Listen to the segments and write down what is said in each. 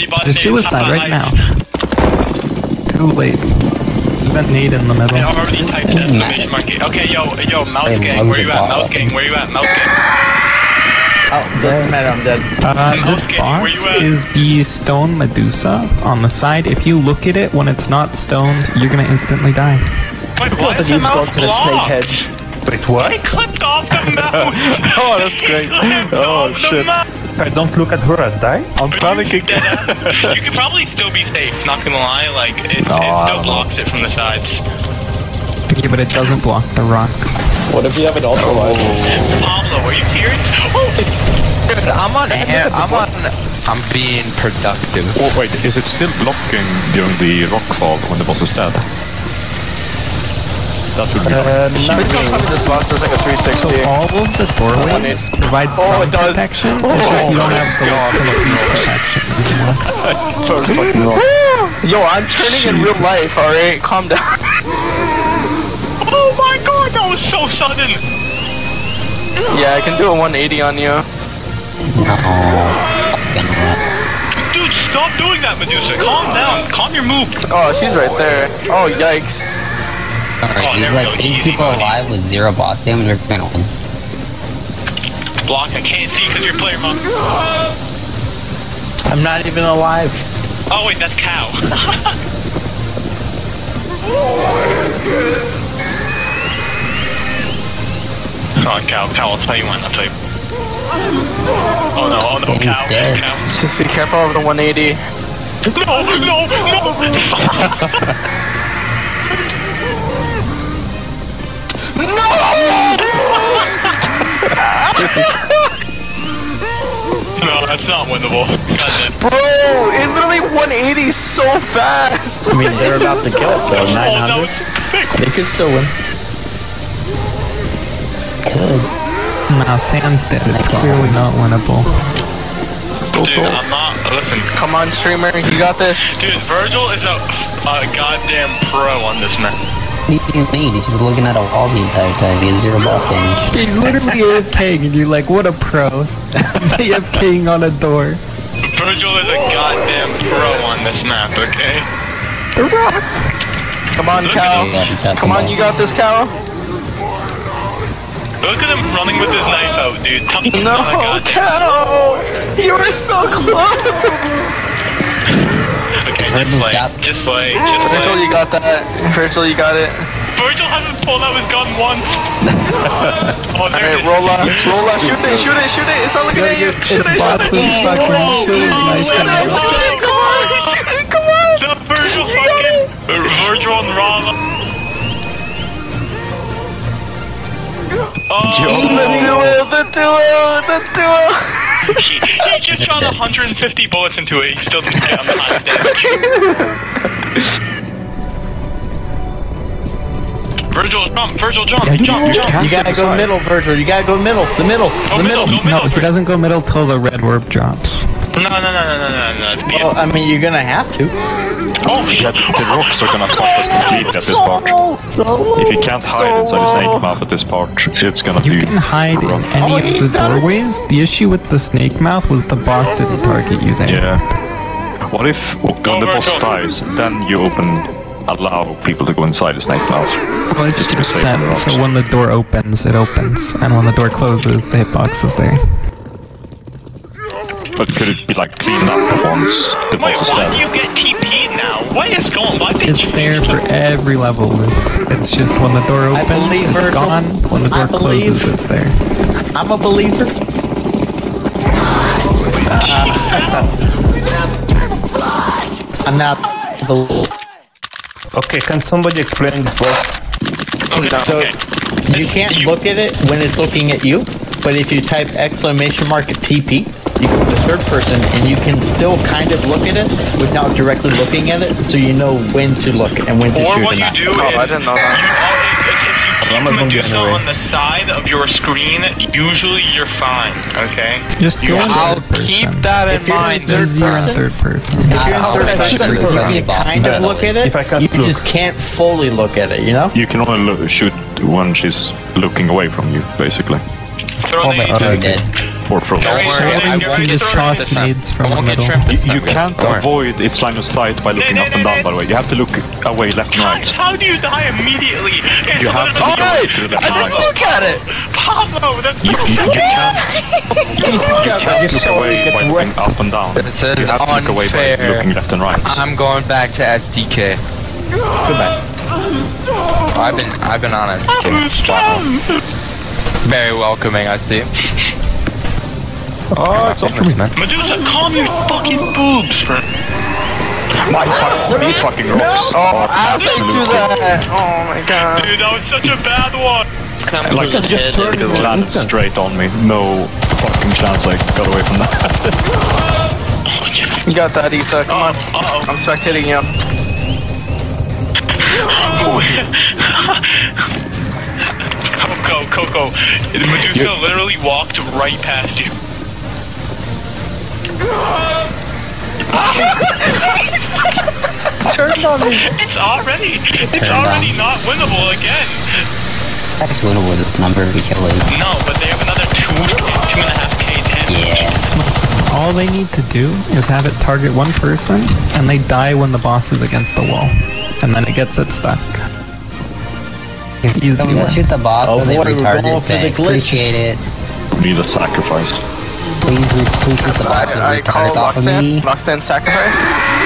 The suicide right now. Too late. That nade in the middle. I already typed exclamation mark. Okay, yo, mouse gang, where you at? Mouse gang, where you at? Mouse gang. Oh, doesn't matter, I'm dead. This boss is the stone Medusa on the side. If you look at it when it's not stoned, you're gonna instantly die. Wait, why is the mouse blocked? Wait, what? I clicked off the mouse! Oh, that's great. Oh, shit. I don't look at her and die. I'm panicking. You could probably still be safe, not gonna lie. Like, it still blocks it from the sides. Yeah, but it doesn't block the rocks. What if you have an ultra wide? Pablo, are you serious? Dude, I'm being productive. Oh, wait, is it still blocking during the rock fall when the boss is dead? That would be Please don't tell me this boss does like a 360. So all of the doorways provide some protection. You don't have the piece protection. Yo, I'm turning in real life, alright? Calm down. Oh my god, that was so sudden! Yeah, I can do a 180 on you. Dude, stop doing that, Medusa. Calm down. Calm your move. Oh, she's right there. Oh, yikes. Alright, there's like 8 people alive with 0 boss damage. We're gonna win. Block, I can't see because you're player monk. I'm not even alive. Oh wait, that's Cow. Come on, Cow, I'll tell you when, I'll tell you. Oh no, He's Cow, dead. Cow. Just be careful of the 180. No! No, that's not winnable. Bro, it literally 180 so fast! I mean, they're about to kill it though, 900. They could still win. Could. Nah, Sand's dead. It's clearly not winnable. Dude, I'm not. Listen. Come on, streamer, you got this. Dude, Virgil is a goddamn pro on this map. What do you mean? He's just looking at a wall the entire time. He has 0 boss damage. He's literally AFKing and you're like, what a pro. He's AFKing on a door. Virgil is a goddamn pro on this map, okay? The rock! Come on, Cal. Come on, you got this, Cal. Look at him running with his knife out, dude. No, Cal! You were so close! Okay, just play. Virgil, you got that. Virgil, you got it. Virgil hasn't pulled out his gun once. Oh, alright, roll up, shoot it, it's not looking at you. Shoot it. Come on. The Virgil fucking Virgil and Rala. Oh, the duo. He just shot 150 bullets into it. He still didn't get on the highest damage. Virgil, jump. You gotta go middle, Virgil. You gotta go middle. The middle. No, he doesn't go middle till the red orb drops. No. It's Well, I mean, you're gonna have to. Oh shit! The rocks are gonna top us completely at this part. If you can't hide inside the snake mouth at this part, it's gonna be You can hide in any of the doorways. The issue with the snake mouth was the boss didn't target you there. Yeah. What if when the boss dies, then you allow people to go inside the snake mouth? Well, it's just set, so when the door opens, it opens, and when the door closes, the hitbox is there. But could it be like cleaned up once the boss is why do dead? you get TP'd now? What is going on? It's there for every level. It's just when the door opens, it's gone. When the door closes, it's there. I'm a believer. I'm not the. Okay, can somebody explain this boss? Okay, So you can't look at it when it's looking at you, but if you type exclamation mark at TP, you go to third person and you can still kind of look at it without directly looking at it, so you know when to look and when to or shoot what and you not. do is, I didn't know that. If you keep Medusa on the side of your screen, usually you're fine, okay? Just go in I'll third person. keep that in mind. Because you're in third person. If you're in third person, you can kind of look at it, If I can't you look. just can't fully look at it, you know? You can only shoot when she's looking away from you, basically. Throw All the the other dead. teleport from. Don't worry, I won't get just trimmed toss this time. nades from I won't the get middle. trimmed this time, You guys. can't Don't worry. avoid its line of sight by looking up and down, by the way. You have to look away left and right. Guys, how do you die immediately? It's You have to literally- look away to the left and right. Look at it! Pablo, that's You can't look away by looking up and down. It says You have to look away by unfair. looking left and right. I'm going back to SDK. Goodbye. I've been on SDK. Very welcoming, I see. Oh, it's Thanks, man. Medusa, calm your fucking boobs, bro. These fucking rocks Oh, are I'll say to absolutely... that. Oh my god. Dude, that was such a bad one. Like, it landed straight on me. No fucking chance I got away from that. You got that, Issa. Come on. Uh-oh. I'm spectating you. Coco. Medusa literally walked right past you. Turned on me. It's already not winnable again. That's winnable with this number. We kill it. No, but they have another 2.5k damage. Yeah. All they need to do is have it target one person, and they die when the boss is against the wall. And then it gets it stuck. If Easy you win. shoot the boss, so they Oh boy, we're retard going it. for the Thanks. glitch. Appreciate it. Need a sacrifice. Please shoot the boss so I it call retards off of me. Lockstand sacrifice.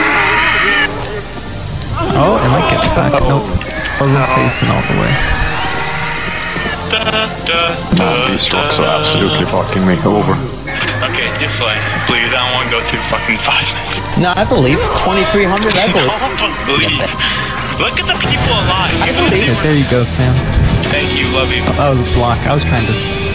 Oh, it might get stuck. Nope. Wasn't facing all the way. Man, these rocks are absolutely fucking me over. Okay, just like, please, I don't want to go through fucking 5 minutes. No, I believe 2,300. I believe. Don't believe. Look at the people alive. I believe. Okay, there you go, Sam. Thank you, love you. That was a block. I was trying to